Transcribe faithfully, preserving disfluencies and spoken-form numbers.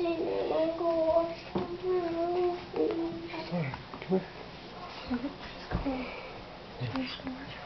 didn't go wash my Sorry, come here. Come here.